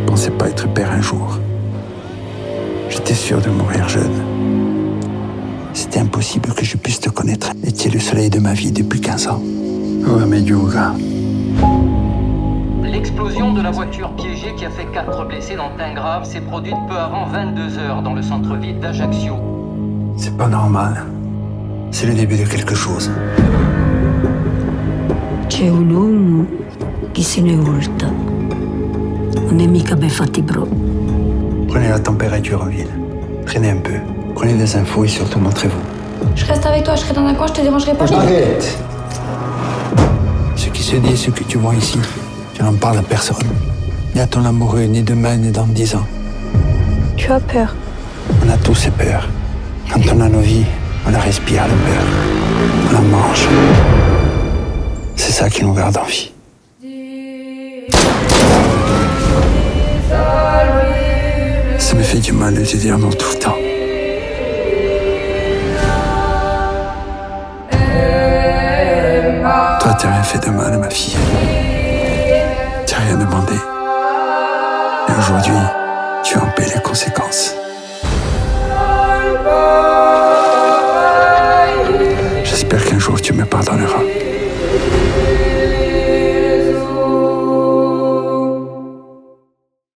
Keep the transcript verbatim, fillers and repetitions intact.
pensais pas être père un jour. J'étais sûr de mourir jeune. C'était impossible que je puisse te connaître. Et tu es le soleil de ma vie depuis quinze ans. Oh, mais Yuga. L'explosion de la voiture piégée qui a fait quatre blessés dont un grave s'est produite peu avant vingt-deux heures dans le centre-ville d'Ajaccio. C'est pas normal. C'est le début de quelque chose. C'è un uomo che se ne volta. Non è mica ben fatti bro. Prenez la température en ville. Traînez un peu. Prenez des infos et surtout montrez-vous. Je reste avec toi, je serai dans un coin, je te dérangerai pas. Arrête! Ce qui se dit et ce que tu vois ici, tu n'en parles à personne. Ni à ton amoureux, ni demain, ni dans dix ans. Tu as peur. On a tous ces peurs. Quand on a nos vies, on la respire, la peur. On la mange. C'est ça qui nous garde en vie. Ça me fait du mal de te dire non tout le temps. Toi, t'as rien fait de mal à ma fille. T'as rien demandé. Et aujourd'hui, tu en paies les conséquences. J'espère qu'un jour tu me pardonneras.